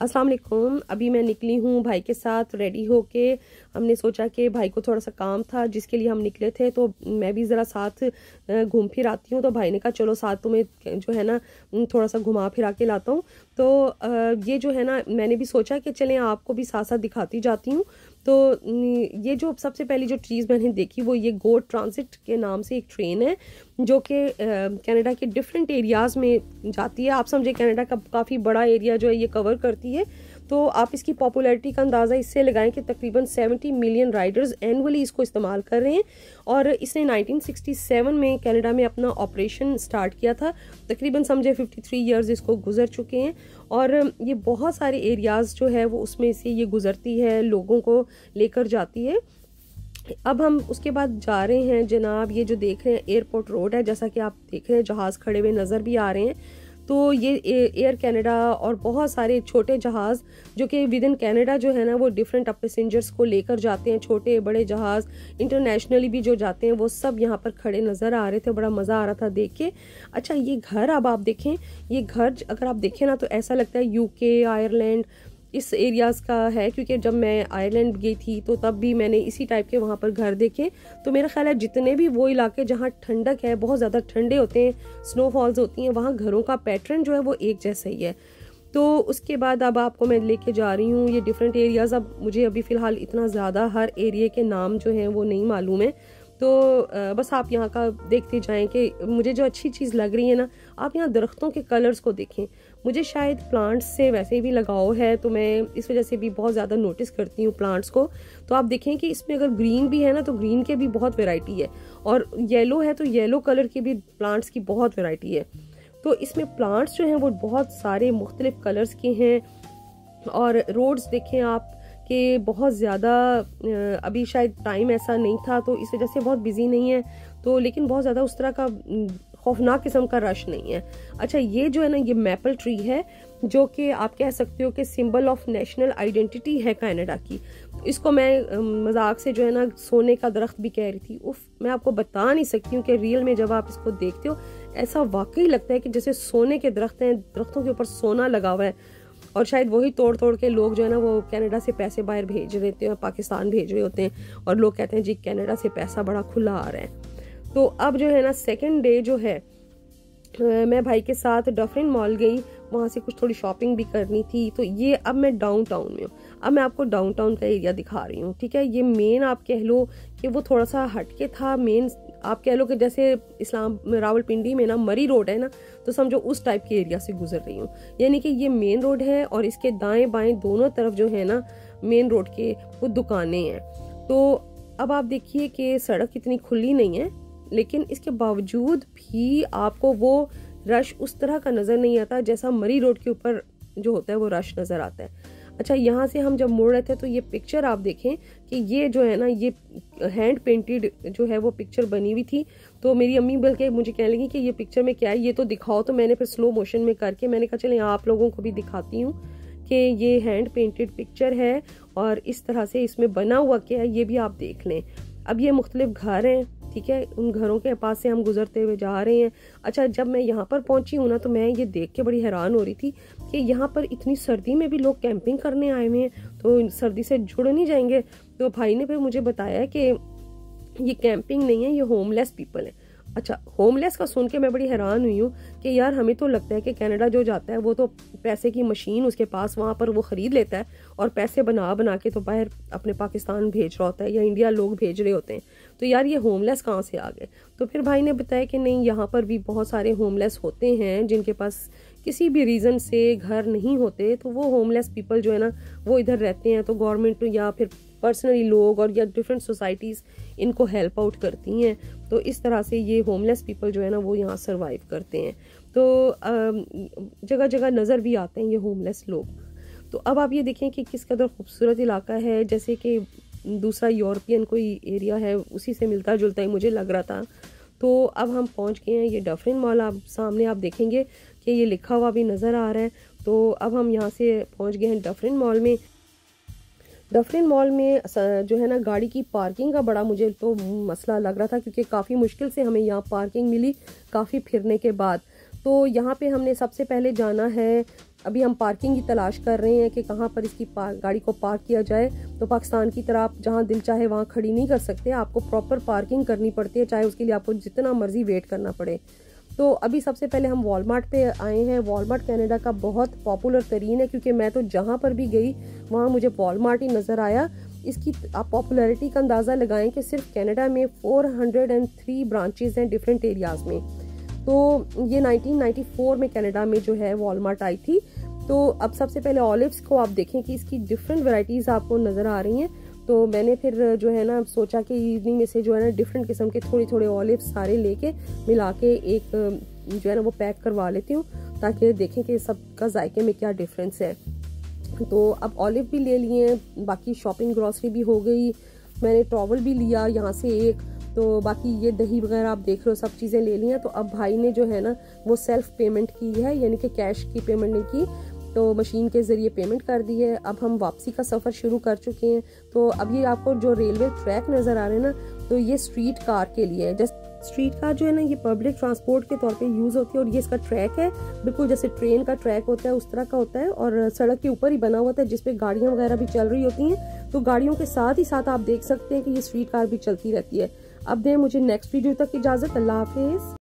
अस्सलाम वालेकुम। अभी मैं निकली हूँ भाई के साथ रेडी होके। हमने सोचा कि भाई को थोड़ा सा काम था जिसके लिए हम निकले थे, तो मैं भी ज़रा साथ घूम फिर आती हूँ। तो भाई ने कहा चलो साथ तुम्हें जो है ना थोड़ा सा घुमा फिरा के लाता हूँ। तो ये जो है ना मैंने भी सोचा कि चलें आपको भी साथ साथ दिखाती जाती हूँ। तो ये जो सबसे पहली जो चीज़ मैंने देखी वो ये गो ट्रांजिट के नाम से एक ट्रेन है जो कि कनाडा के डिफरेंट एरियाज़ में जाती है। आप समझे कनाडा का काफ़ी बड़ा एरिया जो है ये कवर करती है। तो आप इसकी पॉपुलैरिटी का अंदाज़ा इससे लगाएं कि तकरीबन 70 मिलियन राइडर्स एनुअली इसको इस्तेमाल कर रहे हैं। और इसने 1967 में कनाडा में अपना ऑपरेशन स्टार्ट किया था। तकरीबन समझे 53 ईयर्स इसको गुजर चुके हैं और ये बहुत सारे एरियाज़ जो है वो उसमें से ये गुजरती है, लोगों को लेकर जाती है। अब हम उसके बाद जा रहे हैं जनाब, ये जो देख रहे हैं एयरपोर्ट रोड है, जैसा कि आप देख रहे हैं जहाज़ खड़े हुए नज़र भी आ रहे हैं। तो ये एयर कनाडा और बहुत सारे छोटे जहाज़ जो कि विद इन कनाडा जो है ना वो डिफरेंट पैसेंजर्स को लेकर जाते हैं। छोटे बड़े जहाज़ इंटरनेशनली भी जो जाते हैं वो सब यहाँ पर खड़े नज़र आ रहे थे। बड़ा मज़ा आ रहा था देख के। अच्छा, ये घर अब आप देखें, ये घर अगर आप देखें ना तो ऐसा लगता है यूके, आयरलैंड इस एरियाज़ का है, क्योंकि जब मैं आयरलैंड गई थी तो तब भी मैंने इसी टाइप के वहाँ पर घर देखे। तो मेरा ख्याल है जितने भी वो इलाके जहाँ ठंडक है, बहुत ज़्यादा ठंडे होते हैं, स्नोफॉल्स होती हैं, वहाँ घरों का पैटर्न जो है वो एक जैसा ही है। तो उसके बाद अब आपको मैं लेके जा रही हूँ ये डिफरेंट एरियाज़। अब मुझे अभी फ़िलहाल इतना ज़्यादा हर एरिया के नाम जो हैं वो नहीं मालूम है। तो बस आप यहाँ का देखते जाएं कि मुझे जो अच्छी चीज़ लग रही है ना, आप यहाँ दरख्तों के कलर्स को देखें। मुझे शायद प्लांट्स से वैसे भी लगाव है तो मैं इस वजह से भी बहुत ज़्यादा नोटिस करती हूँ प्लांट्स को। तो आप देखें कि इसमें अगर ग्रीन भी है ना तो ग्रीन के भी बहुत वैरायटी है, और येलो है तो येलो कलर के भी प्लांट्स की बहुत वैरायटी है। तो इसमें प्लांट्स जो हैं वो बहुत सारे मुख्तलिफ कलर्स के हैं। और रोड्स देखें आप कि बहुत ज़्यादा अभी शायद टाइम ऐसा नहीं था तो इस वजह से बहुत बिजी नहीं है, तो लेकिन बहुत ज़्यादा उस तरह का खौफनाक किस्म का रश नहीं है। अच्छा, ये जो है ना ये मैपल ट्री है जो कि आप कह सकते हो कि सिंबल ऑफ नेशनल आइडेंटिटी है कनाडा की। इसको मैं मजाक से जो है ना सोने का दरख्त भी कह रही थी। उफ, मैं आपको बता नहीं सकती हूँ कि रियल में जब आप इसको देखते हो ऐसा वाकई लगता है कि जैसे सोने के दरख्त हैं, दरख्तों के ऊपर सोना लगा हुआ है। और शायद वही तोड़ तोड़ के लोग जो है ना वो कनाडा से पैसे बाहर भेज रहे थे, पाकिस्तान भेज रहे होते हैं, और लोग कहते हैं जी कनाडा से पैसा बड़ा खुला आ रहा है। तो अब जो है ना सेकंड डे जो है मैं भाई के साथ डफरिन मॉल गई, वहाँ से कुछ थोड़ी शॉपिंग भी करनी थी। तो ये अब मैं डाउनटाउन में हूँ। अब मैं आपको डाउनटाउन का एरिया दिखा रही हूँ, ठीक है। ये मेन आप कह लो कि वो थोड़ा सा हटके था। मेन आप कह लो कि जैसे इस्लाम रावलपिंडी में ना मरी रोड है ना, तो समझो उस टाइप के एरिया से गुजर रही हूँ। यानी कि ये मेन रोड है और इसके दाएं बाएं दोनों तरफ जो है ना मेन रोड के वो दुकानें हैं। तो अब आप देखिए कि सड़क इतनी खुली नहीं है, लेकिन इसके बावजूद भी आपको वो रश उस तरह का नज़र नहीं आता जैसा मरी रोड के ऊपर जो होता है वो रश नज़र आता है। अच्छा, यहाँ से हम जब मुड़ रहे थे तो ये पिक्चर आप देखें कि ये जो है ना ये हैंड पेंटेड जो है वो पिक्चर बनी हुई थी। तो मेरी अम्मी बल्कि मुझे कहने लगी कि ये पिक्चर में क्या है, ये तो दिखाओ। तो मैंने फिर स्लो मोशन में करके मैंने कहा चले आप लोगों को भी दिखाती हूँ कि ये हैंड पेंटेड पिक्चर है और इस तरह से इसमें बना हुआ क्या है ये भी आप देख लें। अब ये मुख्तलिफ घर हैं, ठीक है, उन घरों के पास से हम गुजरते हुए जा रहे हैं। अच्छा, जब मैं यहाँ पर पहुंची हूँ ना तो मैं ये देख के बड़ी हैरान हो रही थी कि यहाँ पर इतनी सर्दी में भी लोग कैंपिंग करने आए हुए हैं, तो सर्दी से जुड़ नहीं जाएंगे। तो भाई ने फिर मुझे बताया कि ये कैंपिंग नहीं है, ये होमलेस पीपल है। अच्छा, होमलेस का सुन के मैं बड़ी हैरान हुई हूँ कि यार हमें तो लगता है कि कनाडा जो जाता है वो तो पैसे की मशीन उसके पास वहाँ पर वो ख़रीद लेता है और पैसे बना बना के तो बाहर अपने पाकिस्तान भेज रहा होता है या इंडिया लोग भेज रहे होते हैं। तो यार ये होमलेस कहाँ से आ गए? तो फिर भाई ने बताया कि नहीं, यहाँ पर भी बहुत सारे होमलेस होते हैं जिनके पास किसी भी रीज़न से घर नहीं होते, तो वो होमलेस पीपल जो है ना वो इधर रहते हैं। तो गवर्नमेंट या फिर पर्सनली लोग और या डिफरेंट सोसाइटीज़ इनको हेल्प आउट करती हैं। तो इस तरह से ये होमलेस पीपल जो है ना वो यहाँ सरवाइव करते हैं। तो जगह जगह नज़र भी आते हैं ये होमलेस लोग। तो अब आप ये देखें कि किस कदर खूबसूरत इलाका है, जैसे कि दूसरा यूरोपियन कोई एरिया है, उसी से मिलता जुलता ही मुझे लग रहा था। तो अब हम पहुंच गए हैं ये डफरिन मॉल। आप सामने आप देखेंगे कि ये लिखा हुआ भी नज़र आ रहा है। तो अब हम यहाँ से पहुंच गए हैं डफरिन मॉल में। डफरिन मॉल में जो है ना गाड़ी की पार्किंग का बड़ा मुझे तो मसला लग रहा था, क्योंकि काफ़ी मुश्किल से हमें यहाँ पार्किंग मिली काफ़ी फिरने के बाद। तो यहाँ पे हमने सबसे पहले जाना है अभी हम पार्किंग की तलाश कर रहे हैं कि कहाँ पर इसकी गाड़ी को पार्क किया जाए। तो पाकिस्तान की तरह आप जहाँ दिल चाहे वहाँ खड़ी नहीं कर सकते, आपको प्रॉपर पार्किंग करनी पड़ती है, चाहे उसके लिए आपको जितना मर्जी वेट करना पड़े। तो अभी सबसे पहले हम वॉलमार्ट पे आए हैं। वॉलमार्ट कनाडा का बहुत पॉपुलर तरीन है, क्योंकि मैं तो जहाँ पर भी गई वहाँ मुझे वॉलमार्ट ही नज़र आया। इसकी आप पॉपुलैरिटी का अंदाज़ा लगाएं कि सिर्फ कनाडा में 403 ब्रांचेस हैं डिफरेंट एरियाज़ में। तो ये 1994 में कनाडा में जो है वॉलमार्ट आई थी। तो अब सबसे पहले ऑलिव्स को आप देखें कि इसकी डिफरेंट वैरायटीज़ आपको नज़र आ रही हैं। तो मैंने फिर जो है ना सोचा कि इवनिंग में से जो है ना डिफरेंट किस्म के थोड़े थोड़े ऑलिव्स सारे लेके मिला के एक जो है ना वो पैक करवा लेती हूँ, ताकि देखें कि सबका जायके में क्या डिफरेंस है। तो अब ऑलिव भी ले लिए, बाकी शॉपिंग ग्रॉसरी भी हो गई, मैंने टॉवल भी लिया यहाँ से एक, तो बाकी ये दही वगैरह आप देख रहे हो सब चीज़ें ले ली हैं। तो अब भाई ने जो है ना वो सेल्फ पेमेंट की है, यानी कि कैश की पेमेंट नहीं की, तो मशीन के ज़रिए पेमेंट कर दी है। अब हम वापसी का सफ़र शुरू कर चुके हैं। तो अब ये आपको जो रेलवे ट्रैक नज़र आ रहे हैं ना, तो ये स्ट्रीट कार के लिए है। जस्ट स्ट्रीट कार जो है ना ये पब्लिक ट्रांसपोर्ट के तौर पे यूज़ होती है, और ये इसका ट्रैक है बिल्कुल जैसे ट्रेन का ट्रैक होता है उस तरह का होता है, और सड़क के ऊपर ही बना हुआ है जिसपे गाड़ियाँ वगैरह भी चल रही होती हैं। तो गाड़ियों के साथ ही साथ आप देख सकते हैं कि ये स्ट्रीट कार भी चलती रहती है। अब दें मुझे नेक्स्ट वीडियो तक इजाज़त। अल्लाह हाफिज़।